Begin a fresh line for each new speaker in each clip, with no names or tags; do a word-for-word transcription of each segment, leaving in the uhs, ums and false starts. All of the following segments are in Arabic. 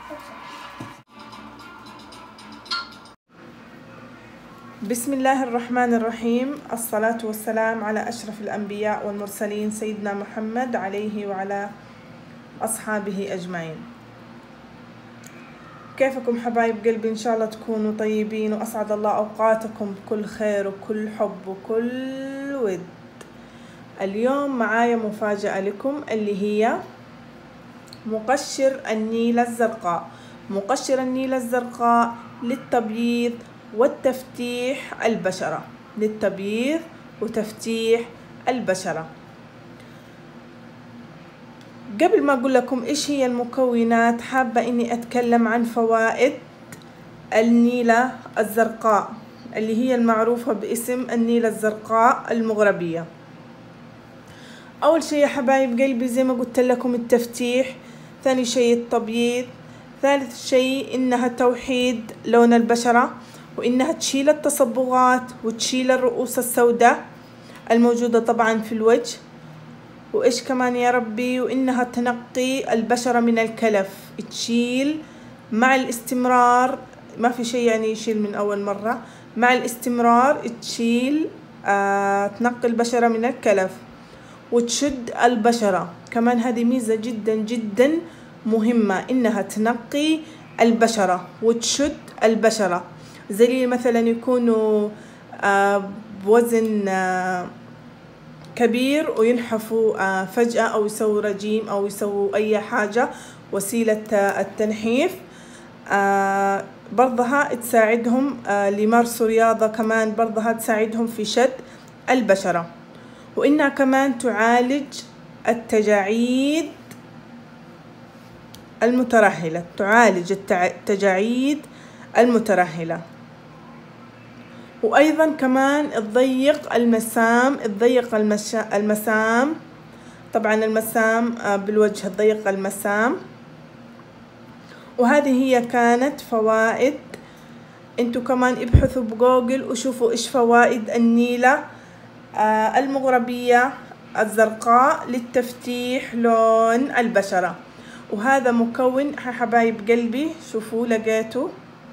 بسم الله الرحمن الرحيم، الصلاة والسلام على أشرف الأنبياء والمرسلين سيدنا محمد عليه وعلى أصحابه أجمعين. كيفكم حبايب قلبي؟ إن شاء الله تكونوا طيبين وأسعد الله أوقاتكم بكل خير وكل حب وكل ود. اليوم معايا مفاجأة لكم اللي هي مقشر النيلة الزرقاء. مقشر النيلة الزرقاء للتبييض والتفتيح البشرة، للتبييض وتفتيح البشرة. قبل ما أقول لكم إيش هي المكونات، حابة إني أتكلم عن فوائد النيلة الزرقاء اللي هي المعروفة باسم النيلة الزرقاء المغربية. أول شيء يا حبايب قلبي زي ما قلت لكم التفتيح، ثاني شيء التبييض، ثالث شيء إنها توحيد لون البشرة، وإنها تشيل التصبغات وتشيل الرؤوس السوداء الموجودة طبعا في الوجه، وإيش كمان يا ربي، وإنها تنقي البشرة من الكلف، تشيل مع الاستمرار، ما في شيء يعني يشيل من أول مرة، مع الاستمرار تشيل آه تنقي البشرة من الكلف وتشد البشرة. كمان هذه ميزة جدا جدا مهمة، إنها تنقي البشرة وتشد البشرة. زي مثلا يكونوا آه بوزن آه كبير وينحفوا آه فجأة، أو يسووا رجيم، أو يسووا أي حاجة وسيلة آه التنحيف. آه برضها تساعدهم آه اللي يمارسوا رياضة، كمان برضها تساعدهم في شد البشرة. وإنها كمان تعالج التجاعيد المترهلة، تعالج التجاعيد المترهلة. وأيضا كمان تضيق المسام، تضيق المسام، طبعا المسام بالوجه تضيق المسام. وهذه هي كانت فوائد. انتوا كمان ابحثوا بجوجل وشوفوا ايش فوائد النيلة المغربية الزرقاء للتفتيح لون البشرة. وهذا مكون حبايب قلبي، شوفوا لقيته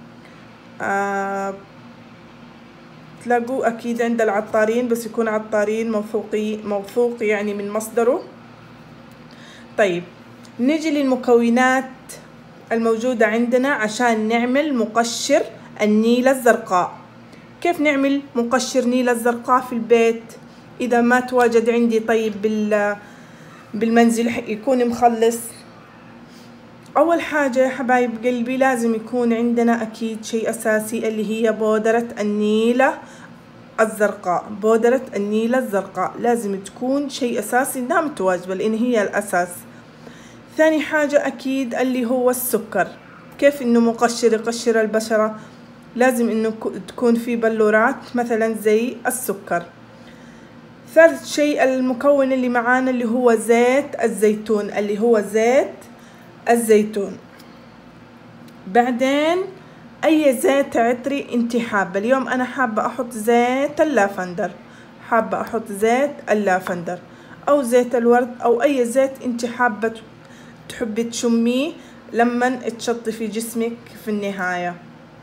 آه تلاقوه أكيد عند العطارين، بس يكون عطارين موثوقي موثوق يعني من مصدره. طيب نيجي للمكونات الموجودة عندنا عشان نعمل مقشر النيلة الزرقاء. كيف نعمل مقشر نيلة الزرقاء في البيت إذا ما تواجد عندي؟ طيب بال بالمنزل يكون مخلص. أول حاجة يا حبايب قلبي لازم يكون عندنا أكيد شيء أساسي اللي هي بودرة النيلة الزرقاء. بودرة النيلة الزرقاء لازم تكون شيء أساسي، إنها متواجبة لأن هي الأساس. ثاني حاجة أكيد اللي هو السكر. كيف إنه مقشر يقشر البشرة؟ لازم إنه تكون في بلورات مثلا زي السكر. ثالث شيء المكون اللي معانا اللي هو زيت الزيتون، اللي هو زيت الزيتون. بعدين أي زيت عطري انت حابة. اليوم أنا حابة أحط زيت اللافندر، حابة أحط زيت اللافندر أو زيت الورد، أو أي زيت انت حابة تحبي تشميه لما تشطي في جسمك في النهاية.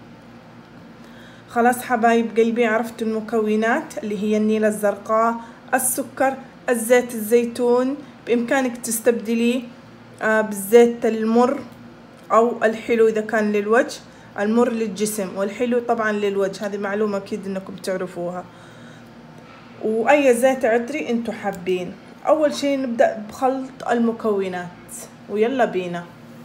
خلاص حبايب قلبي عرفتوا المكونات اللي هي النيلة الزرقاء، السكر، الزيت الزيتون. بإمكانك تستبدليه بالزيت المر أو الحلو إذا كان للوجه، المر للجسم والحلو طبعا للوجه، هذه معلومة أكيد إنكم تعرفوها. وأي زيت عطري أنتوا حابين. أول شيء نبدأ بخلط المكونات، ويلا بينا.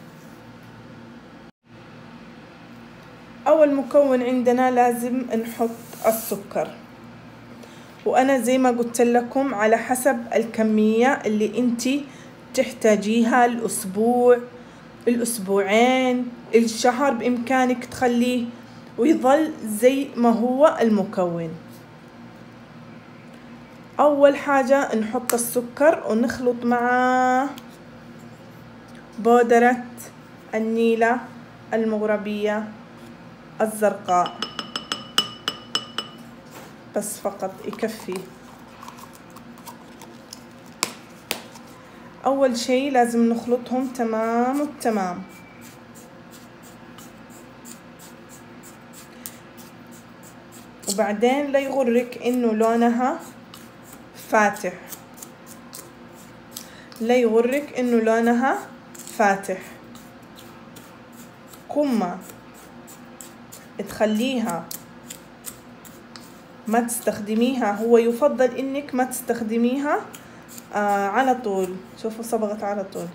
أول مكون عندنا لازم نحط السكر، وأنا زي ما قلت لكم على حسب الكمية اللي أنتي تحتاجيها، الأسبوع، الأسبوعين، الشهر، بإمكانك تخليه ويظل زي ما هو المكون. أول حاجة نحط السكر ونخلط معاه بودرة النيلة المغربية الزرقاء، بس فقط يكفي. أول شيء لازم نخلطهم تمام التمام. وبعدين لا يغرك انه لونها فاتح، لا يغرك انه لونها فاتح. كمة تخليها ما تستخدميها، هو يفضل انك ما تستخدميها آه على طول. شوفوا صبغت على طول.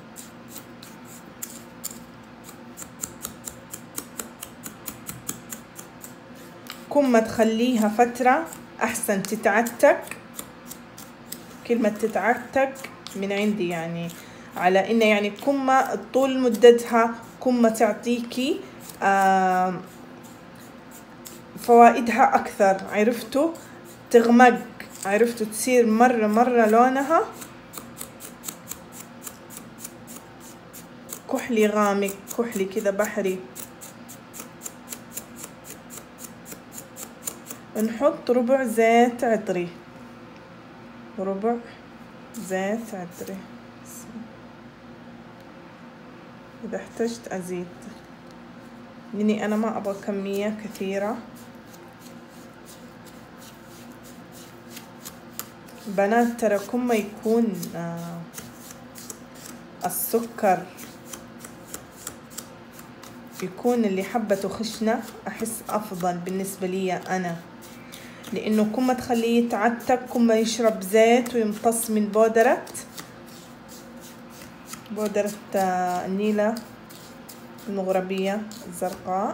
كمة تخليها فترة احسن تتعتك. كلمة تتعتك من عندي يعني على انه يعني كمة طول مدتها، كمة تعطيكي آه فوائدها اكثر. عرفتوا؟ تغمق، عرفتوا؟ تصير مرة مرة لونها كحلي غامق، كحلي كذا بحري. نحط ربع زيت عطري، ربع زيت عطري. إذا احتجت أزيد، لأني أنا ما أبغى كمية كثيرة. بنات ترى كم يكون آه السكر يكون اللي حبته خشنة، أحس أفضل بالنسبة لي أنا، لأنه كم تخليه يتعتك، كم يشرب زيت ويمتص من بودرة بودرة آه النيلة المغربية الزرقاء.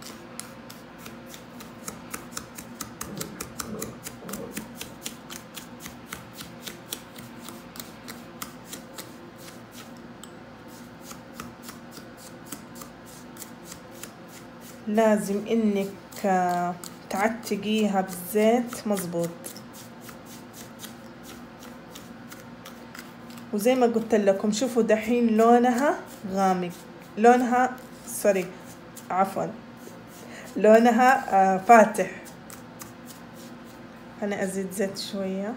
لازم انك تعتقيها بالزيت مظبوط. وزي ما قلت لكم شوفوا دحين لونها غامق، لونها سوري عفوا لونها آه فاتح. انا ازيد زيت شوية.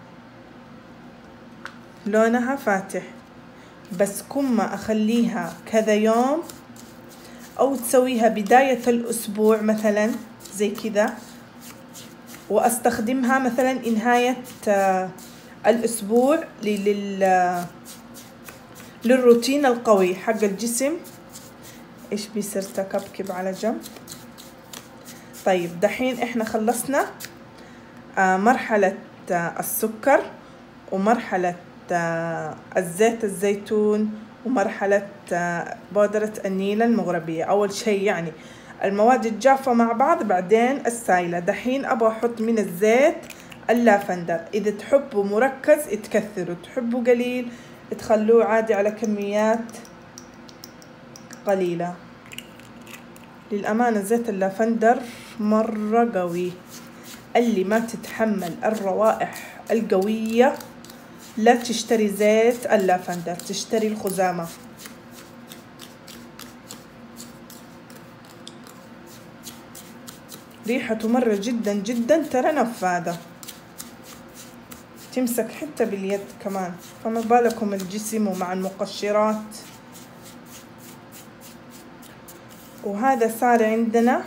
لونها فاتح، بس كم اخليها كذا يوم او تسويها بداية الاسبوع مثلا زي كذا، واستخدمها مثلا نهاية آه الاسبوع لل للروتين القوي حق الجسم. ايش بيصير تكبكب على جنب. طيب دحين احنا خلصنا آه مرحلة آه السكر، ومرحلة آه الزيت الزيتون، ومرحلة آه بودرة النيلة المغربية. اول شيء يعني المواد الجافة مع بعض، بعدين السائلة. دحين ابغى احط من الزيت اللافندر. اذا تحبوا مركز تكثروا، تحبوا قليل تخلوه عادي على كميات قليلة. للأمانة زيت اللافندر مرة قوي، اللي ما تتحمل الروائح القوية لا تشتري زيت اللافندر، تشتري الخزامة. ريحته مرة جدا جدا ترى نفاذة، تمسك حتى باليد كمان، فما بالكم الجسم ومع المقشرات. وهذا صار عندنا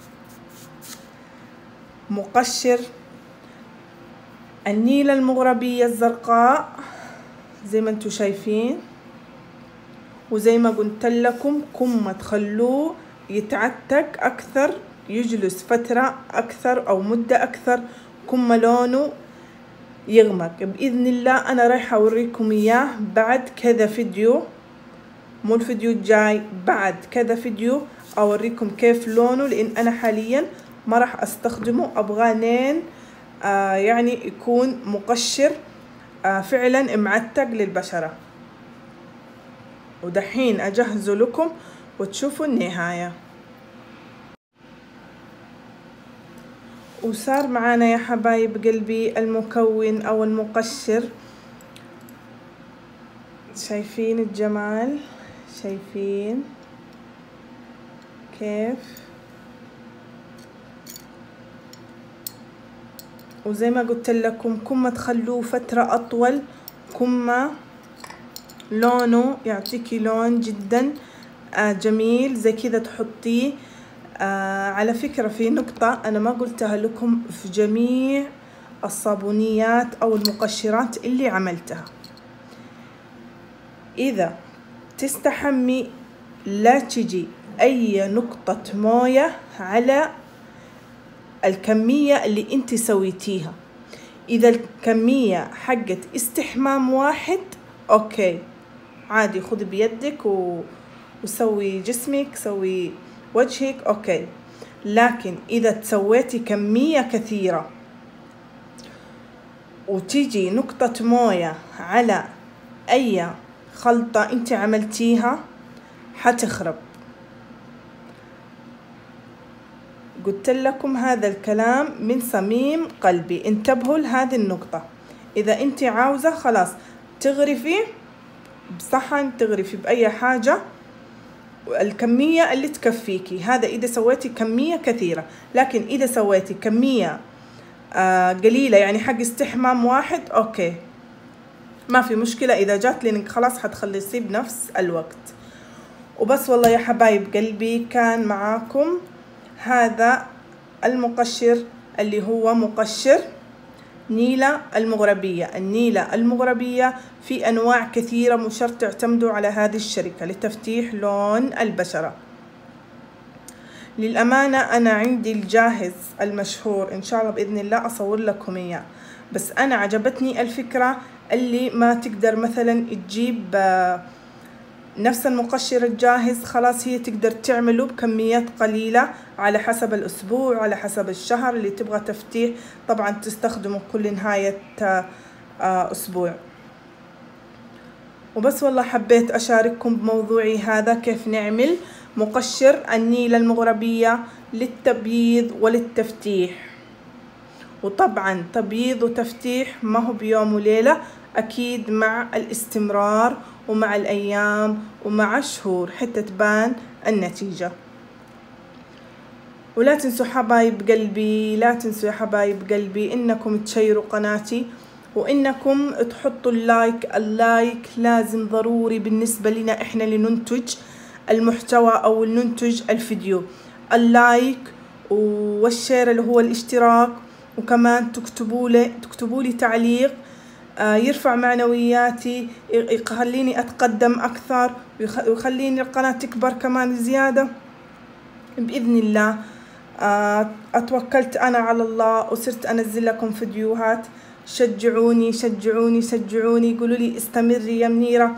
مقشر النيلة المغربية الزرقاء زي ما انتم شايفين. وزي ما قلت لكم كم تخلوه يتعتق اكثر، يجلس فترة اكثر او مدة اكثر، كم لونه يغمق. بإذن الله أنا رايحة أوريكم إياه بعد كذا فيديو، مو الفيديو الجاي، بعد كذا فيديو أوريكم كيف لونه، لأن أنا حاليا ما راح أستخدمه، أبغى لين آه يعني يكون مقشر آه فعلا معتق للبشرة. ودحين أجهزه لكم وتشوفوا النهاية. وصار معانا يا حبايب قلبي المكون او المقشر. شايفين الجمال؟ شايفين كيف؟ وزي ما قلت لكم كم تخلوه فترة اطول، كم لونه يعطيكي لون جدا جميل. زي كذا تحطيه آه على فكرة في نقطة أنا ما قلتها لكم في جميع الصابونيات أو المقشرات اللي عملتها. إذا تستحمي لا تجي أي نقطة موية على الكمية اللي انت سويتيها. إذا الكمية حقت استحمام واحد أوكي عادي، خذي بيدك و... وسوي جسمك، سوي وجهك أوكي. لكن إذا تسويتي كمية كثيرة وتيجي نقطة موية على أي خلطة انت عملتيها حتخرب. قلت لكم هذا الكلام من صميم قلبي، انتبهوا لهذه النقطة. إذا انت عاوزة خلاص تغرفي بصحن، تغرفي بأي حاجة الكمية اللي تكفيكي، هذا إذا سويتي كمية كثيرة. لكن إذا سويتي كمية آه قليلة يعني حق استحمام واحد أوكي ما في مشكلة، إذا جات لك خلاص حتخلصيه بنفس الوقت. وبس والله يا حبايب قلبي، كان معاكم هذا المقشر اللي هو مقشر نيلة المغربية. النيلة المغربية في أنواع كثيرة، مش شرط تعتمدوا على هذه الشركة لتفتيح لون البشرة. للأمانة أنا عندي الجاهز المشهور، إن شاء الله بإذن الله أصور لكم إياه، بس أنا عجبتني الفكرة اللي ما تقدر مثلا تجيب نفس المقشر الجاهز، خلاص هي تقدر تعمله بكميات قليلة على حسب الأسبوع، على حسب الشهر اللي تبغى تفتيح، طبعا تستخدمه كل نهاية أسبوع. وبس والله حبيت أشارككم بموضوعي هذا، كيف نعمل مقشر النيلة المغربية للتبييض وللتفتيح. وطبعا تبييض وتفتيح ما هو بيوم وليلة، أكيد مع الاستمرار ومع الأيام ومع الشهور حتى تبان النتيجة. ولا تنسوا حبايب قلبي، لا تنسوا يا حبايب قلبي إنكم تشيروا قناتي وإنكم تحطوا اللايك. اللايك لازم ضروري بالنسبة لنا إحنا اللي ننتج المحتوى أو ننتج الفيديو. اللايك والشير اللي هو الاشتراك، وكمان تكتبوا لي تكتبوا لي تعليق يرفع معنوياتي، يخليني أتقدم أكثر ويخليني القناة تكبر كمان زيادة بإذن الله. أتوكلت أنا على الله وصرت أنزل لكم فيديوهات. شجعوني شجعوني شجعوني، قولوا لي استمري يا منيرة،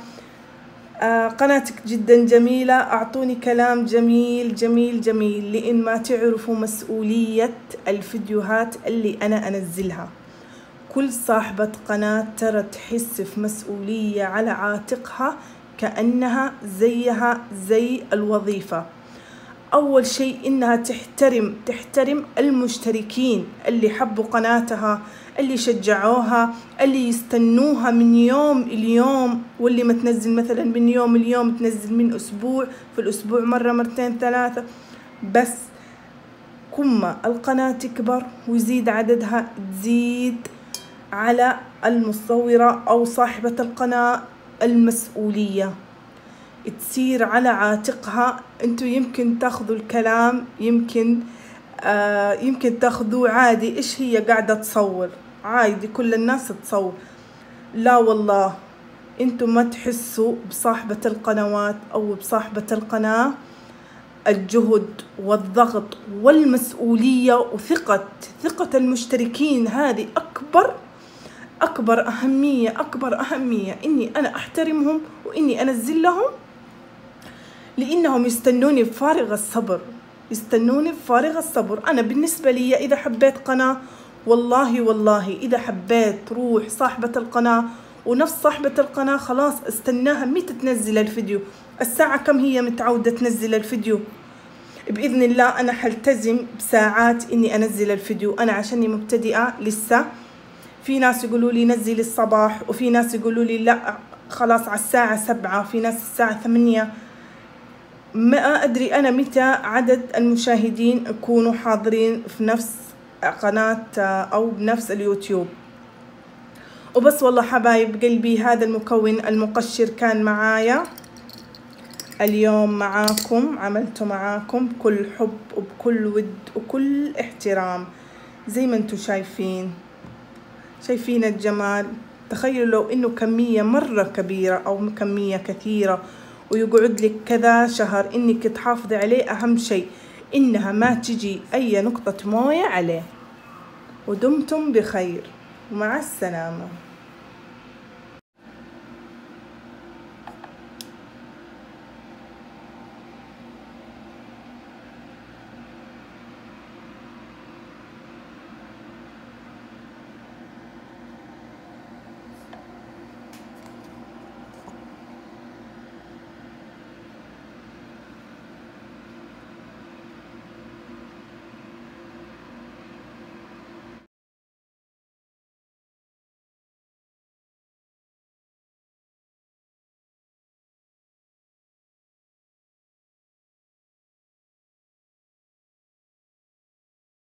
قناتك جدا جميلة، أعطوني كلام جميل جميل جميل، لأن ما تعرفوا مسؤولية الفيديوهات اللي أنا أنزلها. كل صاحبة قناة ترى تحس في مسؤولية على عاتقها كأنها زيها زي الوظيفة. أول شيء إنها تحترم تحترم المشتركين اللي حبوا قناتها، اللي شجعوها، اللي يستنوها من يوم اليوم، واللي ما تنزل مثلا من يوم اليوم تنزل من أسبوع، في الأسبوع مرة مرتين ثلاثة. بس كما القناة تكبر ويزيد عددها تزيد على المصورة أو صاحبة القناة المسؤولية، تصير على عاتقها. انتوا يمكن تاخذوا الكلام، يمكن آه يمكن تاخذوه عادي، ايش هي قاعدة تصور عادي، كل الناس تصور. لا والله انتوا ما تحسوا بصاحبة القنوات او بصاحبة القناة الجهد والضغط والمسؤولية وثقة ثقة المشتركين. هذه أكبر أكبر أهمية أكبر أهمية إني أنا أحترمهم وإني أنزل لهم، لأنهم يستنوني بفارغ الصبر، يستنوني بفارغ الصبر. أنا بالنسبة لي إذا حبيت قناة والله والله إذا حبيت روح صاحبة القناة ونفس صاحبة القناة خلاص استناها متى تنزل الفيديو، الساعة كم هي متعودة تنزل الفيديو. بإذن الله أنا حلتزم بساعات إني أنزل الفيديو. أنا عشاني مبتدئة لسه، في ناس يقولوا لي نزل الصباح، وفي ناس يقولوا لي لا خلاص على الساعة سبعة، في ناس الساعة ثمانية. ما أدري أنا متى عدد المشاهدين يكونوا حاضرين في نفس قناة أو بنفس اليوتيوب. وبس والله حبايب قلبي، هذا المكون المقشر كان معايا اليوم معاكم، عملته معاكم بكل حب وبكل ود وكل احترام زي ما انتم شايفين. شايفين الجمال؟ تخيلوا لو انه كمية مرة كبيرة او كمية كثيرة ويقعد لك كذا شهر انك تحافظي عليه. اهم شيء انها ما تجي اي نقطة موية عليه. ودمتم بخير ومع السلامة.